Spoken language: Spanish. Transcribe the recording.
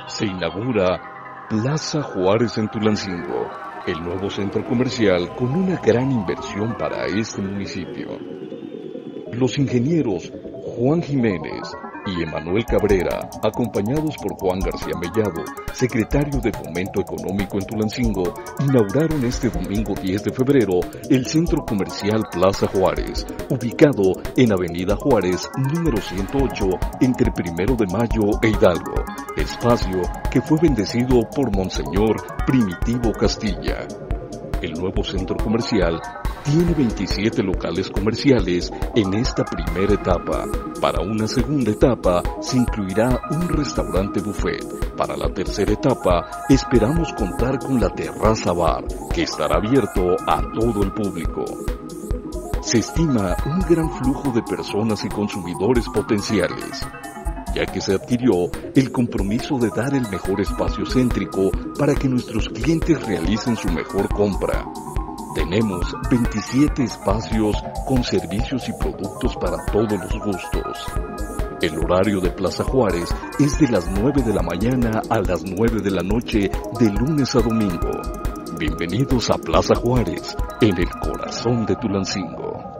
Se inaugura Plaza Juárez en Tulancingo, el nuevo centro comercial con una gran inversión para este municipio. Los ingenieros Juan Jiménez y Emanuel Cabrera, acompañados por Juan García Mellado, secretario de Fomento Económico en Tulancingo, inauguraron este domingo 10 de febrero el centro comercial Plaza Juárez, ubicado en Avenida Juárez, número 108, entre 1 de Mayo e Hidalgo, espacio que fue bendecido por Monseñor Primitivo Castilla. El nuevo centro comercial tiene 27 locales comerciales en esta primera etapa. Para una segunda etapa se incluirá un restaurante buffet. Para la tercera etapa esperamos contar con la terraza bar, que estará abierto a todo el público. Se estima un gran flujo de personas y consumidores potenciales, ya que se adquirió el compromiso de dar el mejor espacio céntrico para que nuestros clientes realicen su mejor compra. Tenemos 27 espacios con servicios y productos para todos los gustos. El horario de Plaza Juárez es de las 9 de la mañana a las 9 de la noche de lunes a domingo. Bienvenidos a Plaza Juárez, en el corazón de Tulancingo.